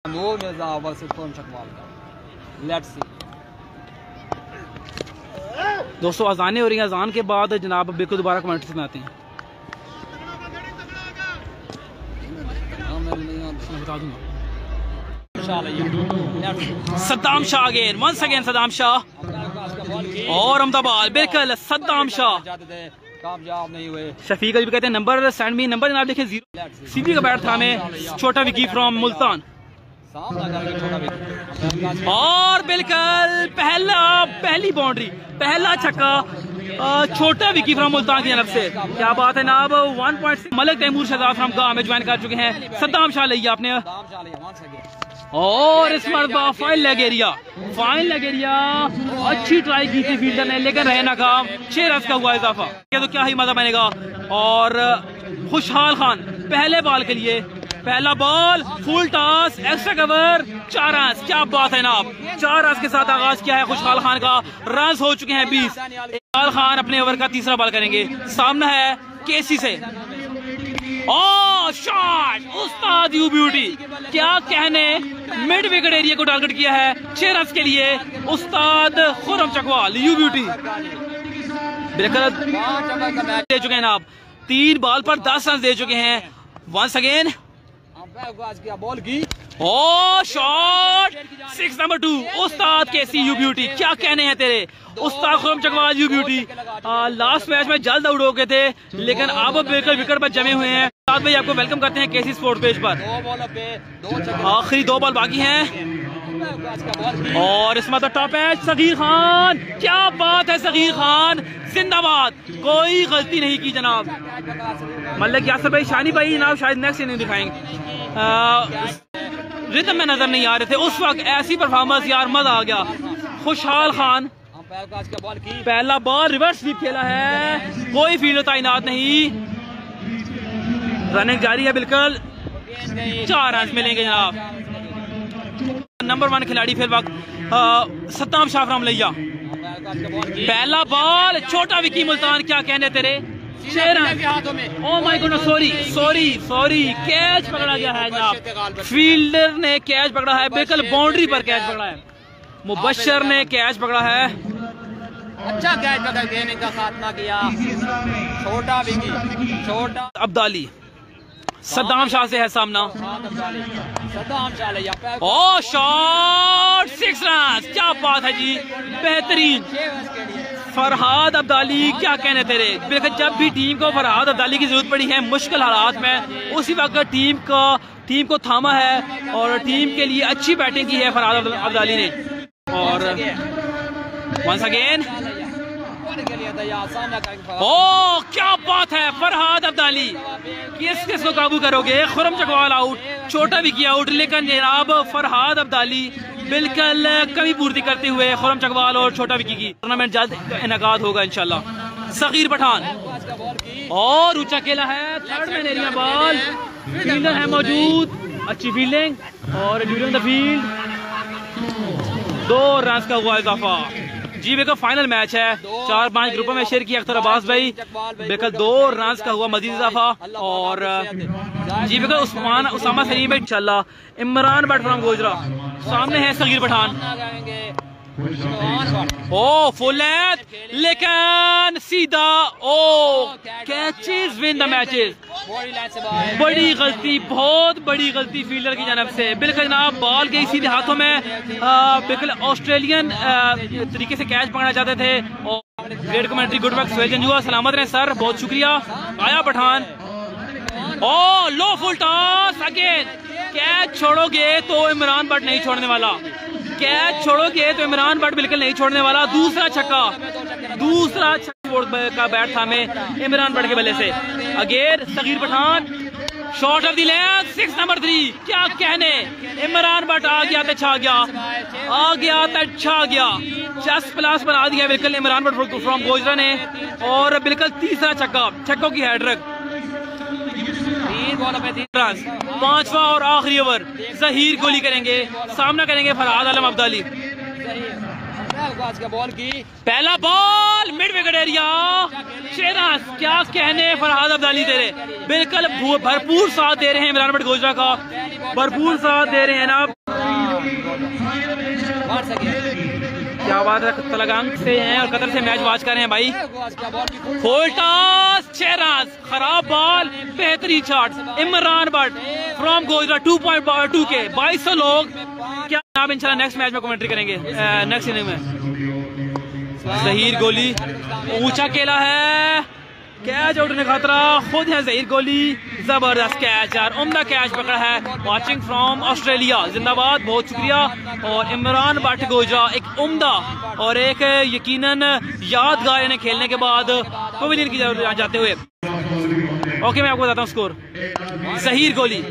दोस्तों अजानें हो रही हैं, अजान के बाद जनाब बिल्कुल दोबारा कमेंट्री में आते हैं। बता दूंगा Saddam Shah again, once again Saddam Shah और अहमदाबाद, बिल्कुल सद्दाम शाह कामयाब नहीं हुए। शफीक अली भी कहते हैं नंबर सेंड मी, नंबर जनाब देखें 0 सीधी का बैट था में छोटा विकी फ्रॉम मुल्तान और बिल्कुल पहली बाउंड्री, पहला छक्का छोटा विकी फ्रॉम मुल्तान की तरफ से। क्या बात है जनाब, 1.6 मलिक तैमूर शहजाद फ्रॉम गांव में ज्वाइन कर चुके हैं। सद्दाम शाह लिया आपने और इस मरतबा फाइन लेग एरिया अच्छी ट्राई की थी फील्डर ने, लेकिन रहे नाकाम। 6 रन का हुआ इजाफा, तो क्या ही मजा बनेगा। और खुशहाल खान पहले बॉल के लिए, पहला ball full toss extra cover 4 run. क्या बात है जनाब, 4 रन के साथ आगाज किया है खुशहाल खान का। रन हो चुके हैं 20। खुशहाल खान अपने ओवर का तीसरा बॉल करेंगे। सामना है केसी से शॉट उस्ताद यू ब्यूटी, क्या कहने, मिड विकेट एरिया को टारगेट किया है 6 रन के लिए उस्ताद खुर्रम चकवाल यू ब्यूटी। बिल्कुल दे चुके हैं जनाब, 3 बॉल पर 10 रन दे चुके हैं। वंस अगेन बॉल की शॉट 6 नंबर 2 उस्ताद केसी यू ब्यूटी। क्या कहने हैं तेरे उस्ताद Khurram Chakwal you beauty. Last match में जल्द आउट हो गए थे, लेकिन अब बिल्कुल विकेट पर जमे हुए हैं। उस्ताद भाई आपको वेलकम करते हैं केसी स्पोर्ट्स पेज पर। आखिरी 2 बॉल बाकी हैं और इसमें तो टॉप है सगीर खान। क्या बात है सगीर खान जिंदाबाद, कोई गलती नहीं की जनाब। मलिक यासर भाई, शानी भाई जनाब शायद नेक्स्ट इनिंग दिखाएंगे, रिदम में नजर नहीं आ रहे थे उस वक्त। ऐसी परफॉर्मेंस यार, मजा आ गया। खुशहाल खान पहला बॉल रिवर्स स्वीप खेला है, कोई फील्डर तैनात नहीं, रनिंग जारी है बिल्कुल। 4 रन मिलेंगे जनाब। नंबर 1 खिलाड़ी फिर वक्त सद्दाम शाह फ्रॉम लिया। पहला बॉल छोटा विकी मुल्तान, क्या कहने तेरे 6 रन। Oh my god, sorry catch पकड़ा गया है जनाब। फील्डर ने कैच पकड़ा है, बिल्कुल बाउंड्री पर कैच पकड़ा है। मुबश्शिर ने कैच पकड़ा है, अच्छा कैच पकड़ के इनका खात्मा किया। छोटा विकी, छोटा अब्दाली सद्दाम शाह से है सामना। ओ शॉट 6 रन, क्या बात है जी, बेहतरीन। फरहाद अब्दाली, क्या कहने तेरे, बिल्कुल जब भी टीम को फरहाद अब्दाली की जरूरत पड़ी है मुश्किल हालात में, उसी वक्त टीम को थामा है और टीम के लिए अच्छी बैटिंग की है फरहाद अब्दाली ने। और वंस अगेन क्या बात है फरहाद अब्दाली, किस को काबू करोगे। खुर्रम चकवाल आउट, छोटा विकी आउट, लेकिन जनाब फरहाद अब्दाली बिल्कुल कमी पूर्ति करते हुए खुर्रम चकवाल और छोटा विकी की। टूर्नामेंट जल्द इनेकाद होगा इंशाल्लाह। सगीर पठान और ऊंचा खेला है, third man area ball, fielder है मौजूद, अच्छी फील्डिंग और ड्यूरिंग द फील्ड 2 रन का हुआ इजाफा। जी बिल्कुल फाइनल मैच है, 4-5 ग्रुपों में शेयर किया अख्तर अब्बास भाई, बिल्कुल 2 रन का हुआ मजीद इजाफा। और जी बिल्कुल उसामा सलीम भाई इंशाल्लाह। इमरान बट फ्रॉम गोजरा, सामने है Sagheer Pathan. Oh full length, लेकिन सीधा कैचेस विन द मैचेस। बड़ी गलती, बहुत बड़ी गलती फील्डर की जानब से। बिल्कुल जनाब बॉल गई सीधे हाथों में, बिल्कुल ऑस्ट्रेलियन तरीके से कैच पकड़ना चाहते थे। और great commentary, good work Suhail Janjua, सलामत रहे सर, बहुत शुक्रिया। आया Pathan, oh low full toss again. Catch छोड़ोगे तो इमरान बट नहीं छोड़ने वाला, कैच छोड़ोगे तो इमरान बट बिल्कुल नहीं छोड़ने वाला। दूसरा छक्का का बैट था में इमरान बट के बल्ले से। Again Sagheer Pathan, shot off the leg 6 number 3, क्या कहने, इमरान बट आ गया तो छा गया, जस्ट प्लस बना दिया बिल्कुल इमरान बट फ्रॉम गोजरा ने। और बिल्कुल तीसरा छक्कों की हैट्रिक, 3 बॉलों पे 3 रन। 5वां और आखिरी ओवर, जहीर गोली करेंगे, सामना करेंगे फरहाद आलम अब्दाली। बॉल की पहला ball mid wicket area 6 run. क्या कहने फरहाद अब्दाली दे रहे, बिल्कुल भरपूर साथ दे रहे हैं इमरान बट गोजरा का, भरपूर साथ दे रहे हैं ना। क्या बात है, तलगांग से हैं और कतर से मैच वॉच कर रहे हैं भाई। फुल टॉस 6 रन, खराब बॉल, बेहतरीन शॉट इमरान बट फ्रॉम गोजरा 2.2 के 2200 लोग। क्या आप इंशाल्लाह नेक्स्ट मैच में कमेंट्री करेंगे नेक्स्ट इनिंग में। जहीर गोली ऊंचा केला है, कैच आउट ने खतरा, खुद है जहीर गोली, जबरदस्त कैच यार, उम्दा कैच पकड़ा है। वॉचिंग फ्रॉम ऑस्ट्रेलिया, जिंदाबाद, बहुत शुक्रिया। और इमरान बट गोजरा एक उम्दा और एक यकीनन यादगार इन्हें खेलने के बाद पवेलियन की तरफ जाते हुए। ओके मैं आपको बताता हूँ score. Zaheer Goli,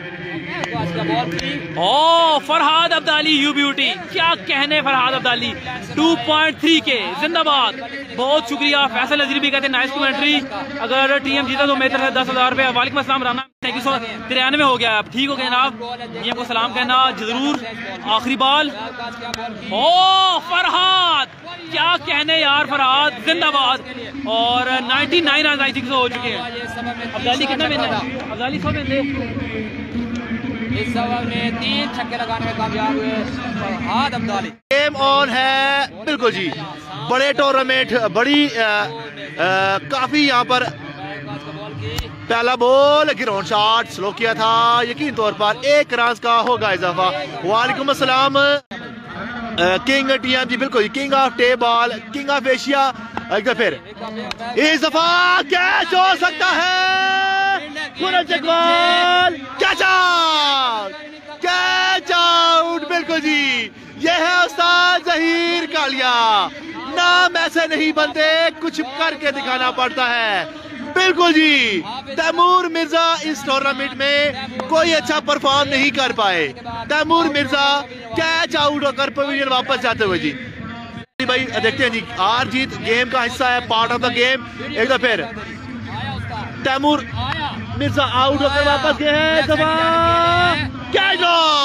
oh Farhad Abdali you beauty, क्या कहने फरहाद अब्दाली 2.3 के, जिंदाबाद, बहुत शुक्रिया। फैसल नजीर भी कहते हैं नाइस कमेंट्री, अगर टीम जीता तो मेरी तरफ से 10,000 रुपये। वालेकुम अस्सलाम राना, थैंक यू सो। 93 हो गया, अब ठीक हो गया जनाब, ये आपको सलाम कहना जरूर। आखिरी बॉल, ओ फरहाद, क्या कहने यार फरहाद, जिंदाबाद। और 99 रन आई थिंक हो चुके हैं। अब्दाली कितना मिलना है? अब्दाली 100 मिलते, इस ओवर में 3 छक्के लगाने में कामयाब हुए फरहाद अब्दाली। गेम ऑन है, बिल्कुल जी, बड़े टूर्नामेंट, बड़ी काफी यहाँ पर। पहला बॉल ग्राउंड शॉट स्लो किया था, यकीन तौर पर 1 रन का होगा इजाफा। वालेकुम अस्सलाम किंग टीएम जी, बिल्कुल king of table, king of Asia. एक बार फिर इस दफा कैच हो सकता है, Khurram Chakwal, catch out, catch out, बिल्कुल जी, ये है उस्ताद जहीर कालिया। नाम ऐसे नहीं बनते, कुछ करके दिखाना पड़ता है, बिल्कुल जी। तैमूर मिर्जा इस टूर्नामेंट में कोई अच्छा परफॉर्म नहीं कर पाए। तैमूर मिर्जा कैच आउट होकर पवेलियन वापस जाते हुए जी। भाई देखते हैं जी, हार जीत गेम का हिस्सा है, पार्ट ऑफ द गेम। एक बार फिर तैमूर मिर्जा आउट होकर वापस गए हैं, कैच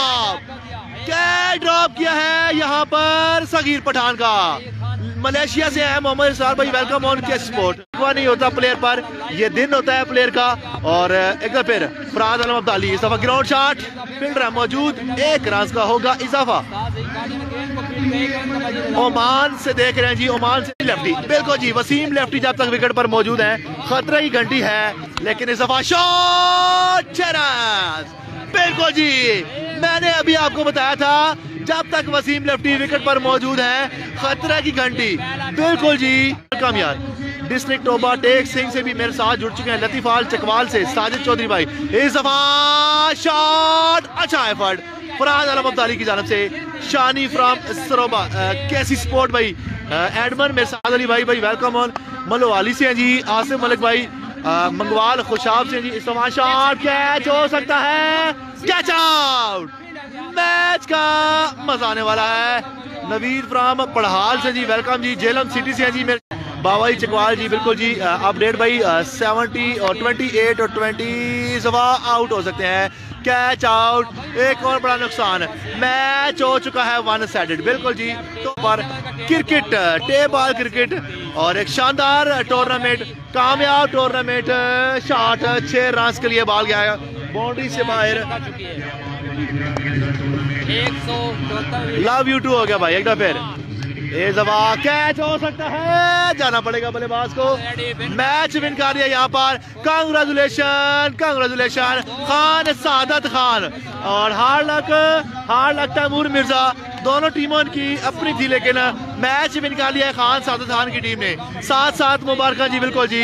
ड्रॉप किया है यहाँ पर सगीर पठान का। मलेशिया से है मोहम्मद इरशाद भाई, वेलकम ऑन के स्पोर्ट। नहीं होता प्लेयर पर, ये दिन होता है प्लेयर का। और एक बार फिर फरहाद आलम अब्दाली, इस दफा ग्राउंड शॉट, फील्डर मौजूद, 1 रन का होगा इजाफा। ओमान से देख रहे हैं जी, ओमान से लेफ्टी, बिल्कुल जी, वसीम लेफ्टी जब तक विकेट पर मौजूद है, खतरा की घंटी है, लेकिन इस दफा शॉट 6 रन, बिल्कुल जी। मैंने अभी आपको बताया था, जब तक वसीम लेफ्टी विकेट पर मौजूद है, खतरा की घंटी, बिल्कुल जी। कामयाब डिस्ट्रिक्ट टोबा टेक सिंह से भी मेरे साथ जुड़ चुके हैं, लतीफाल चकवाल से साजिद चौधरी भाई। इस दफा शॉट, अच्छा एफर्ट फरहाद आलम अब्दाली की जानब से। शानी फ्रॉम सरोबा, कैसी स्पोर्ट भाई, एडमन मेरे साथ अली भाई, वेलकम ऑन। मलोवाली से हैं जी आसिफ मलिक भाई, मंगवाल खुशाब से जी। इस दफा शॉट, कैच हो सकता है, कैच आउट, मैच का मजा आने वाला है। नवीद फ्राम पढ़ाल से जी, वेलकम जी। जेलम सिटी से हैं जी मेरे बाबाई चकवाल जी, बिल्कुल जी। अपडेट भाई 70 और 28 और 20 सवा आउट हो सकते हैं, कैच आउट। एक और बड़ा नुकसान, मैच हो चुका है 1 साइडेड, बिल्कुल जी। तो पर क्रिकेट, टेबल क्रिकेट और एक शानदार टूर्नामेंट, कामयाब टूर्नामेंट। शॉट 6 रन के लिए बॉल गया है बाउंड्री से बाहर। 174 लव यू टू हो गया भाई, एक बार फिर कैच हो सकता है, जाना पड़ेगा बल्लेबाज को। मैच विन कर दिया यहाँ पर, कांग्रेचुलेशन खान सादत खान। और हार्ड लक तैमूर मिर्जा, दोनों टीमों की अपनी थी, लेकिन मैच विन कर लिया खान सादत खान की टीम ने। साथ मुबारक जी, बिल्कुल जी।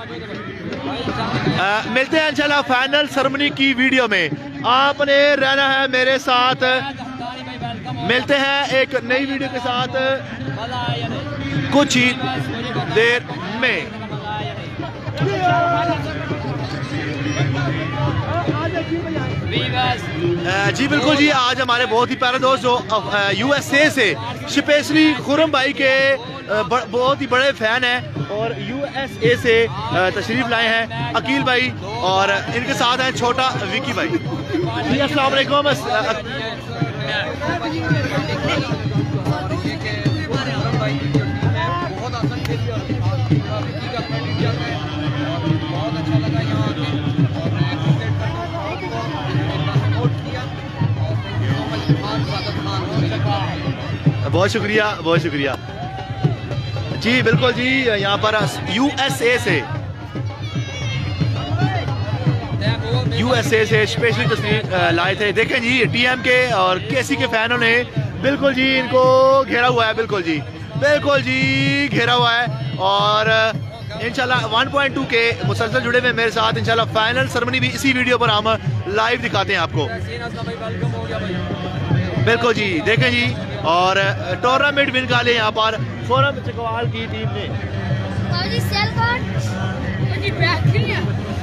मिलते हैं इंशाल्लाह फाइनल सेरेमनी की वीडियो में, आपने रहना है मेरे साथ। मिलते हैं एक नई वीडियो के साथ कुछ ही देर में। जी बिल्कुल जी, आज हमारे बहुत ही प्यारे दोस्त जो USA से स्पेशली खुरम भाई के बहुत ही बड़े फैन हैं और USA से तशरीफ लाए हैं, अकील भाई, और इनके साथ हैं छोटा विकी भाई जी। अस्सलाम वालेकुम। बहुत शुक्रिया, बहुत शुक्रिया जी। बिल्कुल जी, यहाँ पर यूएसए से स्पेशली तस्वीर लाए थे। देखें जी, टीएम के और केसी के फैनों ने बिल्कुल जी इनको घेरा हुआ है। बिल्कुल जी, बिल्कुल जी घेरा हुआ है। और इंशाल्लाह 1.2 के मुसलसल जुड़े हुए मेरे साथ। इंशाल्लाह फाइनल सेरेमनी भी इसी वीडियो पर हम लाइव दिखाते हैं आपको। बिल्कुल जी, देखें जी। और टूर्नामेंट विन कर लिया यहाँ पर फोरम चकवाल की टीम ने।